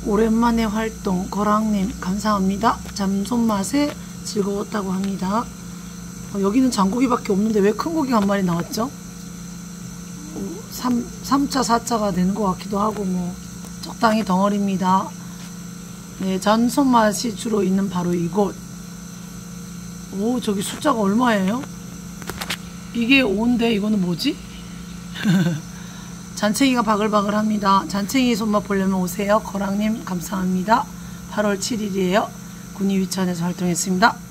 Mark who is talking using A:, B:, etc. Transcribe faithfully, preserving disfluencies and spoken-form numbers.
A: 오랜만에 활동 거랑님 감사합니다. 잠손맛에 즐거웠다고 합니다. 어, 여기는 장고기밖에 없는데 왜 큰 고기가 한 마리 나왔죠? 어, 삼 차 사 차가 되는 것 같기도 하고 뭐 적당히 덩어리입니다. 네, 잠손맛이 주로 있는 바로 이곳. 오, 저기 숫자가 얼마예요? 이게 오인데 이거는 뭐지? 잔챙이가 바글바글합니다. 잔챙이 손맛 보려면 오세요. 거랑님 감사합니다. 팔월 칠일이에요. 군위위천에서 활동했습니다.